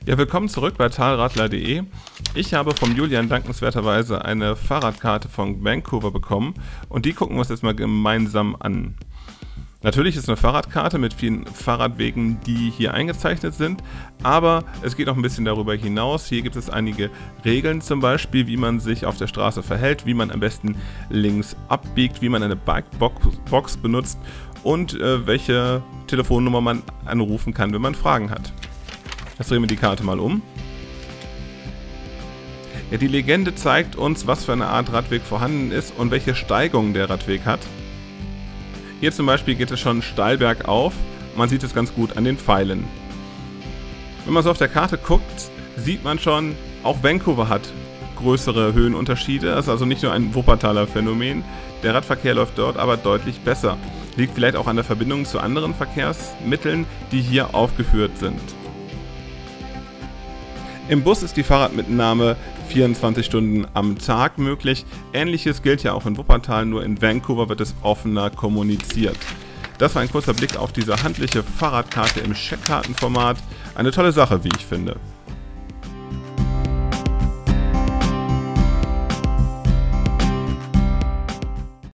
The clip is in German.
Ja, willkommen zurück bei talradler.de. Ich habe vom Julian dankenswerterweise eine Fahrradkarte von Vancouver bekommen und die gucken wir uns jetzt mal gemeinsam an. Natürlich ist eine Fahrradkarte mit vielen Fahrradwegen, die hier eingezeichnet sind, aber es geht noch ein bisschen darüber hinaus. Hier gibt es einige Regeln, zum Beispiel, wie man sich auf der Straße verhält, wie man am besten links abbiegt, wie man eine Bikebox benutzt und welche Telefonnummer man anrufen kann, wenn man Fragen hat. Jetzt drehen wir die Karte mal um. Ja, die Legende zeigt uns, was für eine Art Radweg vorhanden ist und welche Steigung der Radweg hat. Hier zum Beispiel geht es schon steil bergauf. Man sieht es ganz gut an den Pfeilen. Wenn man so auf der Karte guckt, sieht man schon, auch Vancouver hat größere Höhenunterschiede. Das ist also nicht nur ein Wuppertaler Phänomen. Der Radverkehr läuft dort aber deutlich besser. Liegt vielleicht auch an der Verbindung zu anderen Verkehrsmitteln, die hier aufgeführt sind. Im Bus ist die Fahrradmitnahme 24 Stunden am Tag möglich. Ähnliches gilt ja auch in Wuppertal, nur in Vancouver wird es offener kommuniziert. Das war ein kurzer Blick auf diese handliche Fahrradkarte im Scheckkartenformat. Eine tolle Sache, wie ich finde.